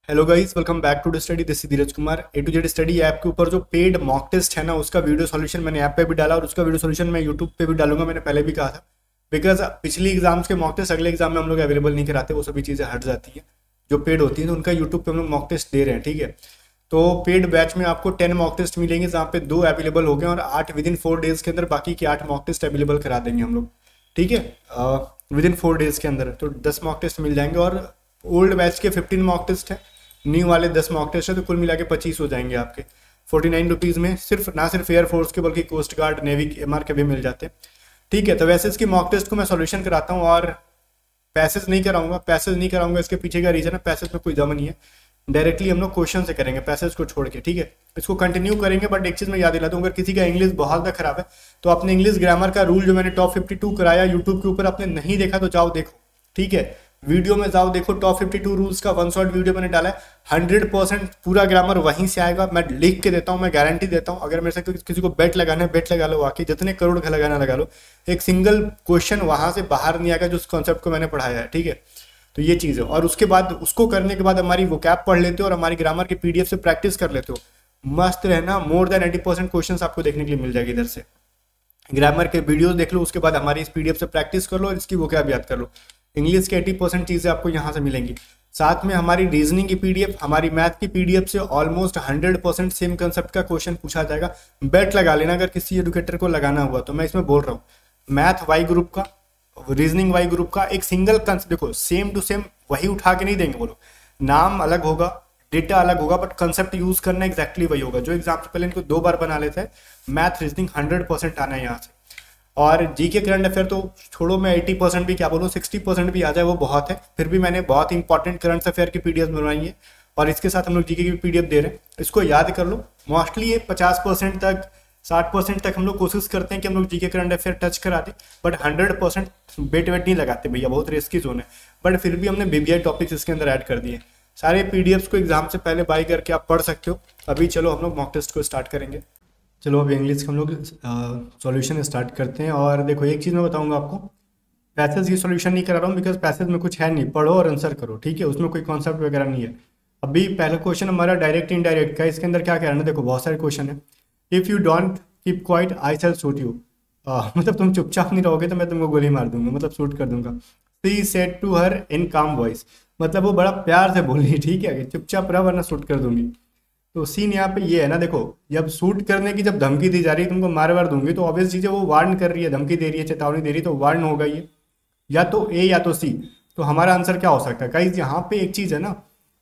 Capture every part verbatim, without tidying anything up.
Hello guys, welcome back to the study. This is Dheeraj Kumar. A to Z study app के ऊपर जो paid mock test है ना, उसका वीडियो सॉल्यूशन मैंने ऐप पे भी डाला और उसका वीडियो सॉल्यूशन मैं यूट्यूब पे भी डालूंगा। मैंने पहले भी कहा था, बिकॉज पिछली एग्जाम्स के मॉक टेस्ट अगले एग्जाम में हम लोग अवेलेबल नहीं कराते, वो सभी चीज़ें हट जाती हैं जो पेड होती हैं, तो उनका यूट्यूब पे हम लोग मॉक टेस्ट दे रहे हैं। ठीक है, तो पेड बैच में आपको टेन मॉक टेस्ट मिलेंगे, जहाँ पे दो अवेलेबल हो गए और आठ विद इन फोर डेज के अंदर बाकी के आठ मॉक टेस्ट अवेलेबल करा देंगे हम लोग। ठीक है, विद इन फोर डेज के अंदर तो दस मॉक टेस्ट मिल जाएंगे और ओल्ड बैच के फिफ्टीन मॉक टेस्ट है, न्यू वाले दस मॉक टेस्ट है, तो कुल मिला के पच्चीस हो जाएंगे आपके फोर्टी नाइन रुपीज़ में। सिर्फ ना सिर्फ एयरफोर्स के बल्कि coast guard, navy, M R के भी मिल जाते हैं। ठीक है, तो वैसे इसकी मॉक टेस्ट को मैं सॉल्यूशन कराता हूँ और पैसेज नहीं कराऊंगा। पैसेज नहीं कराऊंगा, इसके पीछे का रीजन है, पैसेज में कोई जमा नहीं है, डायरेक्टली हम लोग क्वेश्चन से करेंगे पैसेज को छोड़ के। ठीक है, इसको कंटिन्यू करेंगे, बट एक चीज़ मैं याद दिलाता हूँ, अगर किसी का इंग्लिश बहुत ज़्यादा खराब है तो अपने इंग्लिश ग्रामर का रूल जो मैंने टॉप फिफ्टी टू कराया यूट्यूब के ऊपर, आपने नहीं देखा तो जाओ देखो। ठीक है, वीडियो में जाओ देखो, टॉप फिफ्टी टू रूल्स का वन शॉट वीडियो मैंने डाला है। हंड्रेड परसेंट पूरा ग्रामर वहीं से आएगा, मैं लिख के देता हूँ, मैं गारंटी देता हूँ। अगर मेरे से किसी को बेट लगाना है, बेट लगा लो, वाकई जितने करोड़ का लगाना लगा लो, एक सिंगल क्वेश्चन वहां से बाहर नहीं आएगा जो उस कॉन्सेप्ट को मैंने पढ़ाया है। ठीक है, तो ये चीज़ है। और उसके बाद उसको करने के बाद हमारी वो कैप पढ़ लेते हो और हमारी ग्रामर की पीडीएफ से प्रैक्टिस कर लेते हो, मस्त रहना। More than eighty percent question आपको देखने के लिए मिल जाएगी इधर से। ग्रामर के वीडियोस देख लो, उसके बाद हमारी इस पीडीएफ से प्रैक्टिस कर लो और इसकी वो क्या याद कर लो। इंग्लिश के अस्सी परसेंट चीज़ें आपको यहाँ से मिलेंगी। साथ में हमारी रीजनिंग की पीडीएफ, हमारी मैथ की पीडीएफ से almost hundred percent same concept का क्वेश्चन पूछा जाएगा। बेट लगा लेना अगर किसी एडुकेटर को लगाना हुआ तो। मैं इसमें बोल रहा हूँ मैथ वाई ग्रुप का, रीजनिंग वाई ग्रुप का एक सिंगल कंसेप्ट देखो, सेम टू सेम वही उठा के नहीं देंगे। बोलो नाम अलग होगा, डेटा अलग होगा, बट कंसेप्ट यूज करना एक्जैक्टली वही होगा। जो एग्जाम से पहले इनको दो बार बना लेते हैं, मैथ रीजनिंग हंड्रेड परसेंट आना है यहाँ से। और जी के करंट अफेयर तो छोड़ो, मैं अस्सी परसेंट भी क्या बोलूँ, सिक्सटी परसेंट भी आ जाए वो बहुत है। फिर भी मैंने बहुत इंपॉर्टेंट करंट अफेयर की पीडीएफ बनवाई है और इसके साथ हम लोग जीके की पीडीएफ दे रहे हैं। इसको याद कर लो। मोस्टली ये पचास परसेंट तक, साठ परसेंट तक हम लोग कोशिश करते हैं कि हम लोग जीके करंट अफेयर टच करा दें, but hundred percent bet weight नहीं लगाते भैया, बहुत रिस्की जोन है। बट फिर भी हमने बीबीआई टॉपिक्स इसके अंदर ऐड कर दिए। सारे पीडीएफ्स को एग्जाम से पहले बाई करके आप पढ़ सकते हो। अभी चलो हम लोग मॉक टेस्ट को स्टार्ट करेंगे। चलो अभी इंग्लिश का हम लोग सॉल्यूशन स्टार्ट करते हैं। और देखो एक चीज़ मैं बताऊंगा आपको, पैसेज की सॉल्यूशन नहीं करा रहा हूँ बिकॉज पैसेज में कुछ है नहीं, पढ़ो और आंसर करो। ठीक है, उसमें कोई कॉन्सेप्ट वगैरह नहीं है। अभी पहला क्वेश्चन हमारा डायरेक्ट इनडायरेक्ट का, इसके अंदर क्या कह रहा है ना, देखो बहुत सारे क्वेश्चन है। If you don't keep quiet I shall shoot you, मतलब तुम चुपचाप नहीं रहोगे तो मैं तुमको गोली मार दूंगा, मतलब शूट कर दूंगा। She said to her in calm voice, मतलब वो बड़ा प्यार से बोली, ठीक है, चुपचाप रहा वरना शूट कर दूंगी। तो सीन यहाँ पे ये है ना, देखो जब शूट करने की जब धमकी दी जा रही है, तुमको मार वार दूंगी, तो ऑब्वियस चीज़ है वो वार्न कर रही है, धमकी दे रही है, चेतावनी दे रही है, तो वार्न होगा ये, या तो ए या तो सी। तो हमारा आंसर क्या हो सकता है गाइस, यहाँ पे एक चीज़ है ना,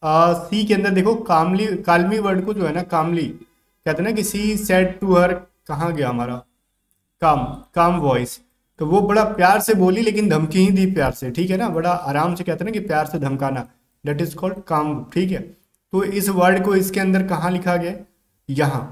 सी के अंदर देखो कामली, कालमी वर्ड को जो है ना, कामली कहते हैं ना कि सी सेड टू हर, कहाँ गया हमारा काम, काम वॉइस, तो वो बड़ा प्यार से बोली लेकिन धमकी ही दी प्यार से। ठीक है ना, बड़ा आराम से कहते हैं ना कि प्यार से धमकाना, दैट इज कॉल्ड काम। ठीक है, तो इस वर्ड को इसके अंदर कहाँ लिखा गया, यहाँ।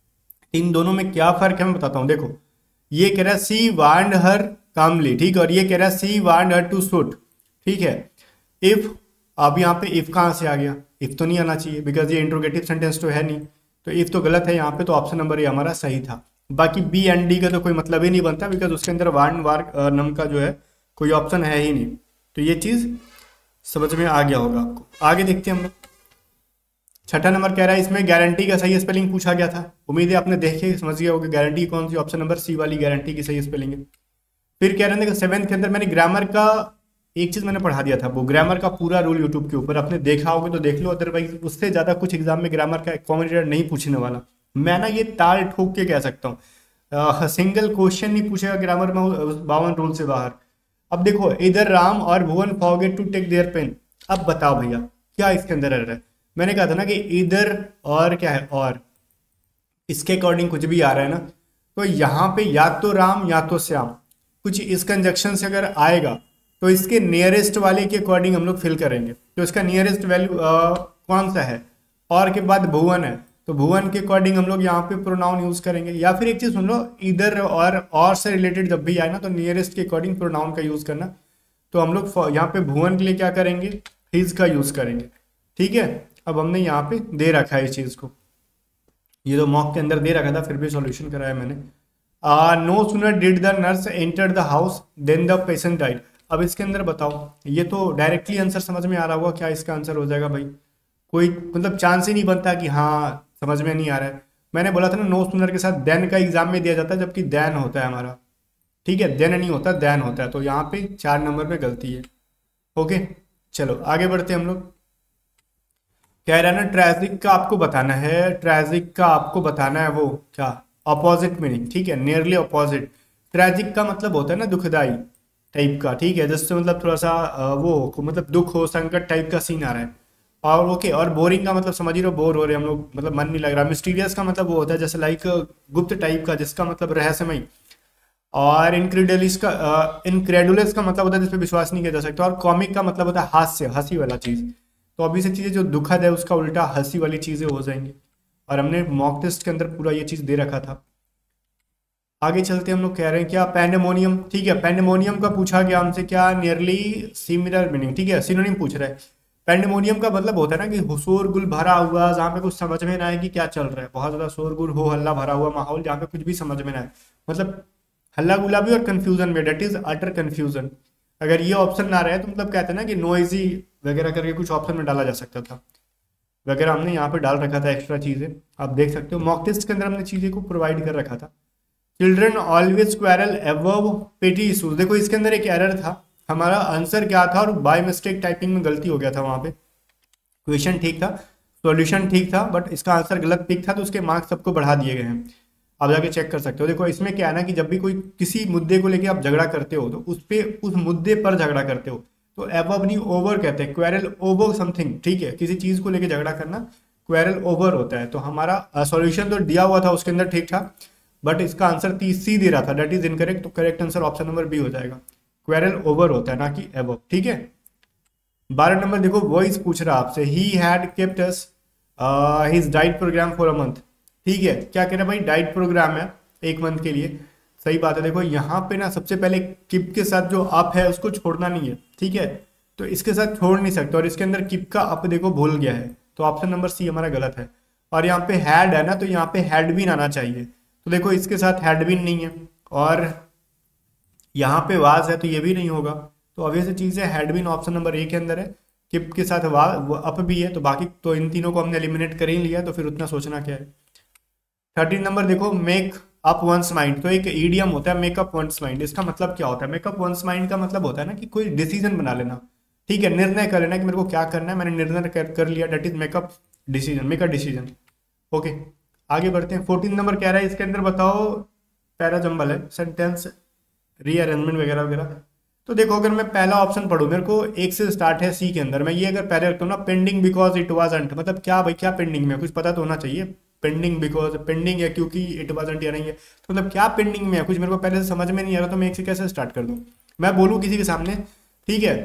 इन दोनों में क्या फर्क है मैं बताता हूँ। देखो ये कह रहा है सी वार्नड हर कामली, ठीक है, और ये कह रहा है she warned her to shoot. ठीक है, इफ, अब यहाँ पे इफ कहाँ से आ गया, इफ तो नहीं आना चाहिए बिकॉज ये इंट्रोगेटिव सेंटेंस तो है नहीं, तो इफ तो गलत है यहाँ पे, तो ऑप्शन नंबर ये हमारा सही था। बाकी बी एंड डी का तो कोई मतलब ही नहीं बनता बिकॉज उसके अंदर वार्न वार नम का जो है कोई ऑप्शन है ही नहीं। तो ये चीज़ समझ में आ गया होगा आपको। आगे देखते हैं हम लोग। छठा नंबर कह रहा है इसमें गारंटी का सही स्पेलिंग पूछा गया था। उम्मीद है आपने देखे समझ गया होगा गारंटी कौन सी, ऑप्शन नंबर सी वाली गारंटी की सही स्पेलिंग है। फिर कह रहे हैं सेवेंथ के अंदर मैंने ग्रामर का एक चीज़ मैंने पढ़ा दिया था, वो ग्रामर का पूरा रूल यूट्यूब के ऊपर आपने देखा होगा तो देख लो, अदरवाइज उससे ज़्यादा कुछ एग्जाम में ग्रामर का कॉमेडी नहीं पूछने वाला। मैं ना ये ताल ठोक के कह सकता हूँ, सिंगल क्वेश्चन नहीं पूछेगा ग्रामर में बावन रूल से बाहर। अब देखो इधर राम और Bhuvan forget to take their pen, अब बताओ भैया क्या इसके अंदर रह रहा है। मैंने कहा था ना कि इधर और क्या है, और इसके अकॉर्डिंग कुछ भी आ रहा है ना, तो यहाँ पे या तो राम या तो श्याम, कुछ इस कंजक्शन से अगर आएगा तो इसके नियरेस्ट वाले के अकॉर्डिंग हम लोग फिल करेंगे। तो इसका नियरेस्ट वैल्यू कौन सा है, और के बाद भुवन है, तो भुवन के अकॉर्डिंग हम लोग यहाँ पे प्रोनाउन यूज करेंगे। या फिर एक चीज सुन लो, इधर और और से रिलेटेड जब भी आए ना तो नियरेस्ट के अकॉर्डिंग प्रोनाउन का यूज करना। तो हम लोग यहाँ पे भुवन के लिए क्या करेंगे, हिज का यूज करेंगे। ठीक है, अब हमने यहाँ पे दे रखा है इस चीज को, ये तो मॉक के अंदर दे रखा था फिर भी सॉल्यूशन कराया मैंने। No sooner did the nurse enter the house then the patient died. अब इसके अंदर बताओ, ये तो डायरेक्टली आंसर समझ में आ रहा होगा क्या इसका आंसर हो जाएगा भाई। कोई मतलब चांस ही नहीं बनता कि हाँ समझ में नहीं आ रहा है। मैंने बोला था ना नो सूनर के साथ देन का एग्जाम में दिया जाता है, जबकि देन होता है हमारा, ठीक है, देन नहीं होता देन होता है, तो यहाँ पे चार नंबर पे गलती है। ओके, चलो आगे बढ़ते हैं हम लोग। कह रहा है ना ट्रेजिक का आपको बताना है, ट्रेजिक का आपको बताना है वो क्या, अपोजिट मीनिंग, ठीक है, नियरली अपोजिट। ट्रेजिक का मतलब होता है ना दुखदाई टाइप का, ठीक है, जिससे मतलब थोड़ा सा अ, वो मतलब दुख हो, संकट टाइप का सीन आ रहा है। और ओके, और बोरिंग का मतलब समझ ही रहे हो, बोर हो रहे हैं हम लोग, मतलब मन नहीं लग रहा। मिस्टीरियस का मतलब वो होता है जैसे लाइक गुप्त टाइप का, जिसका मतलब रहस्यमय। और इनक्रेडुलस का इनक्रेडुलस का मतलब होता है जिस पे विश्वास नहीं किया जा सकता। और कॉमिक का मतलब होता है हास्य, हंसी वाला चीज। तो अभी से चीजें जो दुखद है उसका उल्टा हंसी वाली चीजें हो जाएंगी। और हमने मॉक टेस्ट के अंदर पूरा ये चीज दे रखा था। आगे चलते हम लोग कह रहे हैं क्या, पैंडेमोनियम, ठीक है, पैंडेमोनियम का पूछा गया हमसे क्या, नियरली सिमिलर मीनिंग, ठीक है, सिनोनिम पूछ रहा है। पैंडेमोनियम का मतलब होता है ना कि शोरगुल भरा हुआ, जहाँ पे कुछ समझ में ना आए कि क्या चल रहा है, बहुत ज्यादा शोरगुल हो हल्ला भरा हुआ माहौल जहाँ पे कुछ भी समझ में ना आए, मतलब हल्ला गुल्ला भी और कंफ्यूजन में, डेट इज अटर कंफ्यूजन। अगर ये ऑप्शन ना रहे तो मतलब कहते हैं ना कि नोइजी वगैरह करके कुछ ऑप्शन में डाला जा सकता था, वगैरह हमने यहाँ पे डाल रखा था एक्स्ट्रा चीजें। आप देख सकते हो मॉक टेस्ट के अंदर हमने चीजें को प्रोवाइड कर रखा था। Children always quarrel above petty issues, देखो इसके अंदर एक एरर था, हमारा आंसर क्या था और बाय मिस्टेक टाइपिंग में गलती हो गया था वहां पे। क्वेश्चन ठीक था, सॉल्यूशन ठीक था, बट इसका आंसर गलत पिक था, तो उसके मार्क्स सबको बढ़ा दिए गए हैं। आप जाके चेक कर सकते हो। देखो इसमें क्या है ना कि जब भी कोई किसी मुद्दे को लेके आप झगड़ा करते हो तो उस पे उस मुद्दे पर झगड़ा करते हो तो एबव नहीं ओवर कहते हैं, क्वेरल ओवर समथिंग, ठीक है, किसी चीज को लेके झगड़ा करना क्वेरल ओवर होता है। तो हमारा सॉल्यूशन तो दिया हुआ था उसके अंदर ठीक था, बट इसका आंसर तीस सी दे रहा था, डेट इज इनकरेक्ट। तो correct answer option number B हो जाएगा, क्वेरल ओवर होता है ना कि एबव, ठीक है। बारह नंबर देखो, वॉइस पूछ रहा आपसे, he had kept us his diet program for a month, ठीक है, क्या कह रहा है भाई, डाइट प्रोग्राम है एक मंथ के लिए, सही बात है। देखो यहाँ पे ना सबसे पहले किप के साथ जो अप है उसको छोड़ना नहीं है, ठीक है, तो इसके साथ छोड़ नहीं सकते, और इसके अंदर किप का अप देखो भूल गया है, तो ऑप्शन नंबर सी हमारा गलत है। और यहाँ पे हैड है ना, तो यहाँ पे हैडबिन आना चाहिए, तो देखो इसके साथ हैडबिन नहीं है, और यहाँ पे वाज है तो ये भी नहीं होगा। तो ऑब्वियस चीज है, हैडबिन ऑप्शन नंबर ए के अंदर है, किप के साथ वा अप भी है, तो बाकी तो इन तीनों को हमने एलिमिनेट कर ही लिया, तो फिर उतना सोचना क्या है। थर्टीन नंबर देखो, मेक अप वंस माइंड, तो एक ईडियम होता है मेक अप वंस माइंड, इसका मतलब क्या होता है, मेकअप वंस माइंड का मतलब होता है ना कि कोई डिसीजन बना लेना, ठीक है, निर्णय कर लेना कि मेरे को क्या करना है, मैंने निर्णय कर, कर लिया, that is make up decision, make a decision. Okay, आगे बढ़ते हैं। फोर्टीन नंबर कह रहा है इसके अंदर बताओ, पैरा जंबल है, सेंटेंस रीअरेंजमेंट वगैरह वगैरह। तो देखो अगर मैं पहला ऑप्शन पढ़ूँ, मेरे को एक से स्टार्ट है सी के अंदर, मैं ये अगर पहले रखता हूँ ना, पेंडिंग बिकॉज इट वाजंट, मतलब क्या भाई, क्या पेंडिंग में, कुछ पता तो होना चाहिए, पेंडिंग बिकॉज पेंडिंग है क्योंकि इट वाजंट या नहीं है, तो मतलब क्या पेंडिंग में है, कुछ मेरे को पहले से समझ में नहीं आ रहा, तो मैं एक से कैसे स्टार्ट कर दूँ, मैं बोलूँ किसी के सामने, ठीक है,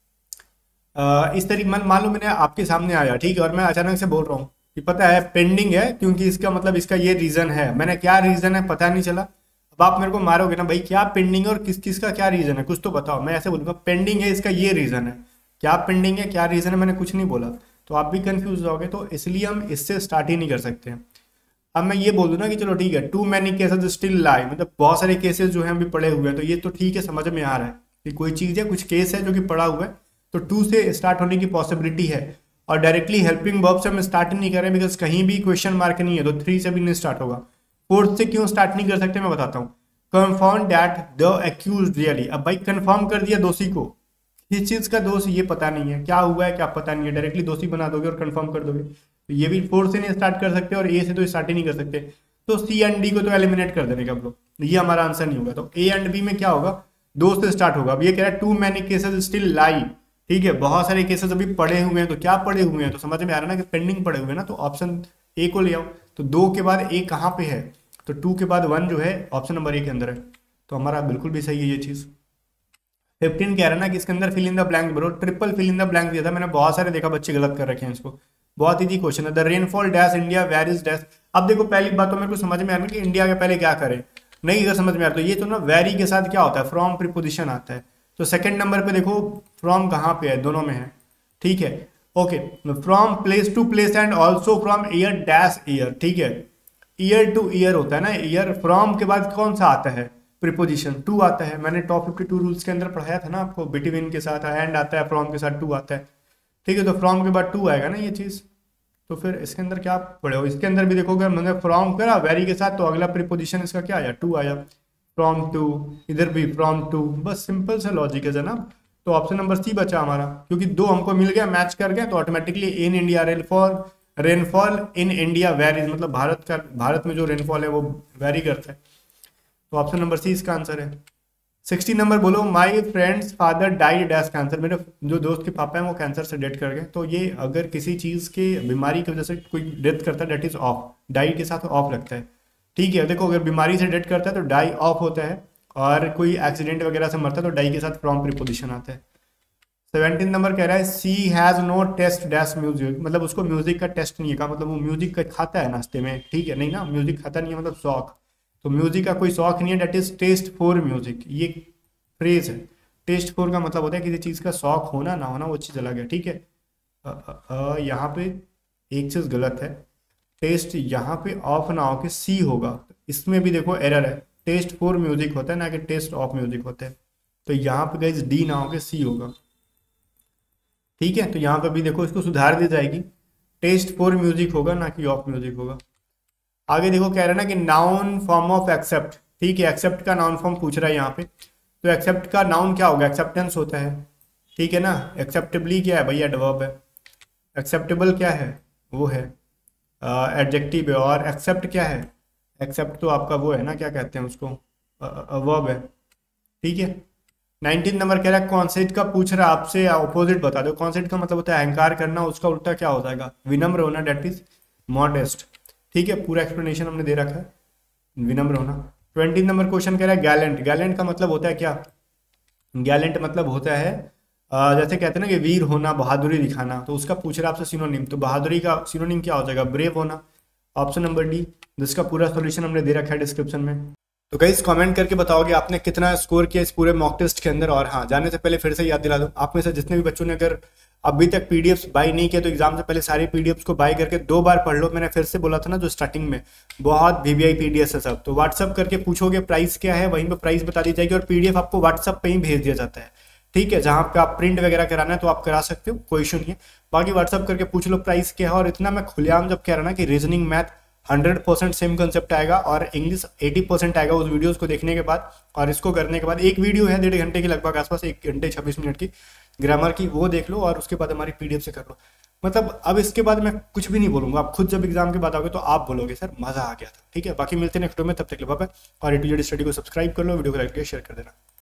अ, इस तरीके मान मान लो मैंने आपके सामने आया, ठीक है, और मैं अचानक से बोल रहा हूँ कि पता है पेंडिंग है क्योंकि इसका मतलब इसका ये रीजन है, मैंने क्या रीजन है पता नहीं चला। अब आप मेरे को मारोगे ना भाई, क्या पेंडिंग है और किस किस का क्या रीजन है, कुछ तो बताओ, मैं ऐसे बोलूंगा पेंडिंग है इसका ये रीजन है, क्या पेंडिंग है क्या रीजन है, मैंने कुछ नहीं बोला, तो आप भी कंफ्यूज हो जाओगे, तो इसलिए हम इससे स्टार्ट ही नहीं कर सकते हैं। अब मैं ये बोल दूं ना कि चलो ठीक है, too many cases still lie, मतलब बहुत सारे केसेस जो हैं अभी पड़े हुए हैं, तो ये तो ठीक है, समझ में आ रहा है कि कोई चीज़ है, कुछ केस है जो कि पड़ा हुआ है, तो टू से स्टार्ट होने की पॉसिबिलिटी है। और डायरेक्टली हेल्पिंग वर्ब से हम स्टार्ट नहीं कर रहे बिकॉज कहीं भी क्वेश्चन मार्क नहीं है, तो थ्री से भी नहीं स्टार्ट होगा। फोर्थ से क्यों स्टार्ट नहीं कर सकते मैं बताता हूँ, confirm that the accused really, अब भाई कंफर्म कर दिया दोषी को, किस चीज का दोष ये पता नहीं है, क्या हुआ है क्या पता नहीं है, डायरेक्टली दोषी बना दोगे और कंफर्म कर दोगे, तो ये भी फोर से नहीं स्टार्ट कर सकते और ए से तो स्टार्ट ही नहीं कर सकते, तो सी एंड डी को तो एलिमिनेट कर देने का हम लोग, ये हमारा आंसर नहीं होगा। तो ए एंड बी में क्या होगा, दो से स्टार्ट होगा। अब ये कह रहा है too many cases still lie, ठीक है, बहुत सारे केसेस अभी पड़े हुए हैं, तो क्या पड़े हुए हैं, तो समझ में आ रहा है ना कि पेंडिंग पड़े हुए हैं ना, तो ऑप्शन ए को ले आओ, तो दो के बाद ए कहाँ पे है, तो टू के बाद वन जो है ऑप्शन नंबर ए के अंदर है, तो हमारा बिल्कुल भी सही है ये चीज। फिफ्टीन कह रहा है ना कि इसके अंदर fill in the blank bro, triple fill in the blank दिया था, मैंने बहुत सारे देखा बच्चे गलत कर रखे हैं इसको, बहुत इजी क्वेश्चन है। The rainfall dash India varies dash, अब देखो पहली बात तो मेरे को समझ में आ रहा है कि इंडिया के पहले क्या करें, नहीं अगर समझ में आ रहा तो ये तो ना वेरी के साथ क्या होता है, फ्रॉम प्रीपोजिशन आता है, तो सेकंड नंबर पे देखो फ्रॉम कहाँ पे है, दोनों में है, ठीक है, okay, from place to place and also from year dash year, ठीक है, ईयर टू ईयर होता है ना, ईयर फ्रॉम के बाद कौन सा आता है, प्रीपोजिशन टू आता है, मैंने टॉप फिफ्टी टू रूल्स के अंदर पढ़ाया था ना आपको, बिटवीन के साथ एंड आता है, फ्रॉम के साथ टू आता है, ठीक है, तो फ्रॉम के बाद टू आएगा ना ये चीज, तो फिर इसके अंदर क्या पढ़े हो, इसके अंदर भी देखोगे मैंने फ्रॉम करा वेरी के साथ, तो अगला प्रीपोजिशन इसका क्या आया, टू आया, फ्रॉम टू, इधर भी फ्रॉम टू, बस सिंपल सा लॉजिक है जनाब। तो ऑप्शन नंबर सी बचा हमारा, क्योंकि दो हमको मिल गया, मैच कर गया, तो automatically in India rainfall, rainfall in India varies, मतलब भारत का, भारत में जो रेनफॉल है वो वेरी करता है। तो ऑप्शन नंबर सी इसका आंसर है। सिक्सटी नंबर बोलो, my friend's father died dash cancer, मेरे जो दोस्त के पापा हैं वो कैंसर से डेथ कर गए। तो ये अगर किसी चीज़ के बीमारी की वजह से कोई डेथ करता है, डेट इज ऑफ, डाई के साथ ऑफ लगता है, ठीक है। देखो अगर बीमारी से डेथ करता है तो डाई ऑफ होता है, और कोई एक्सीडेंट वगैरह से मरता है तो डाई के साथ फ्रॉम प्रीपोजिशन आता है। सेवेंटीन नंबर कह रहा है she has no taste dash music, मतलब उसको म्यूजिक का टेस्ट नहीं है का, मतलब वो म्यूजिक का खाता है नाश्ते में, ठीक है, नहीं ना, म्यूजिक खाता नहीं है मतलब शौक, तो म्यूजिक का कोई शौक नहीं है, that is taste for music, ये फ्रेज है। टेस्ट फॉर का मतलब होता है किसी चीज़ का शौक होना ना होना, वो चीज़ अलग है, ठीक है। यहाँ पे एक चीज़ गलत है, टेस्ट यहाँ पे ऑफ ना हो के सी होगा, इसमें भी देखो एरर है, टेस्ट फॉर म्यूजिक होता है ना कि टेस्ट ऑफ म्यूजिक होता है, तो यहाँ पे गाइस डी ना हो के सी होगा, ठीक है। तो यहाँ पे भी देखो इसको सुधार दी जाएगी, टेस्ट फॉर म्यूजिक होगा ना कि ऑफ म्यूजिक होगा। आगे देखो कह रहा है ना कि नाउन फॉर्म ऑफ एक्सेप्ट, ठीक है, एक्सेप्ट का नाउन फॉर्म पूछ रहा है यहाँ पे, तो एक्सेप्ट का नाउन क्या होगा, एक्सेप्टेंस होता है, ठीक है ना। एक्सेप्टेबली क्या है भैया, एडवर्ब है। एक्सेप्टेबल क्या है, वो है एडजेक्टिव है। और एक्सेप्ट क्या है, एक्सेप्ट तो आपका वो है ना, क्या कहते हैं उसको, वर्ब है, ठीक है। नाइनटीन नंबर कह रहा है कॉन्सेप्ट का पूछ रहा है आपसे, ऑपोजिट बता दो। कॉन्सेप्ट का मतलब होता है अहंकार करना, उसका उल्टा क्या हो जाएगा, विनम्र होना, डेट इज मॉडेस्ट, ठीक है। पूरा एक्सप्लेनेशन हमने दे रखा है, विनम्र होना। ट्वेंटी नंबर क्वेश्चन कह रहा है गैलेंट, गैलेंट का मतलब होता है क्या, गैलेंट मतलब होता है आ, जैसे कहते हैं ना कि वीर होना, बहादुरी दिखाना, तो उसका पूछ रहा है आपसे सिनोनिम, तो बहादुरी का सिनोनिम क्या हो जाएगा, ब्रेव होना। ऑप्शन नंबर डी, जिसका पूरा सॉल्यूशन हमने दे रखा है डिस्क्रिप्शन में। तो गाइस कमेंट करके बताओगे आपने कितना स्कोर किया इस पूरे मॉक टेस्ट के अंदर। और हाँ, जाने से पहले फिर से याद दिला दूं, आप में से जितने भी बच्चों ने अगर अभी तक पीडीएफ्स बाय नहीं किया तो एग्जाम से पहले सारी पीडीएफ्स को बाय करके दो बार पढ़ लो। मैंने फिर से बोला था ना जो स्टार्टिंग में, बहुत वीवीआई पीडीएफ है सब, तो व्हाट्सअप करके पूछोगे प्राइस क्या है, वहीं पे प्राइस बता दी जाएगी, और पीडीएफ आपको व्हाट्सअप पे ही भेज दिया जाता है, ठीक है। जहां पे आप प्रिंट वगैरह कराना है तो आप करा सकते हो, कोई इशू नहीं है। बाकी व्हाट्सअप करके पूछ लो प्राइस क्या है। और इतना मैं खुलेआम जब कह रहा ना कि reasoning math hundred percent same concept आएगा और इंग्लिश एटी परसेंट आएगा उस वीडियोस को देखने के बाद, और इसको करने के बाद एक वीडियो है डेढ़ घंटे की लगभग आसपास, एक घंटे छब्बीस मिनट की ग्रामर की, वो देख लो और उसके बाद हमारी पीडीएफ से कर लो। मतलब अब इसके बाद मैं कुछ भी नहीं बोलूंगा, आप खुद जब एग्जाम के बाद आओगे तो आप बोलोगे सर मजा आ गया था, ठीक है। बाकी मिलते हैं नेक्स्ट वीडियो में, तब तक के लिए बाय बाय। और ए टू जेड स्टडी को सब्सक्राइब कर लो, वीडियो को लाइक करके शेयर कर देना।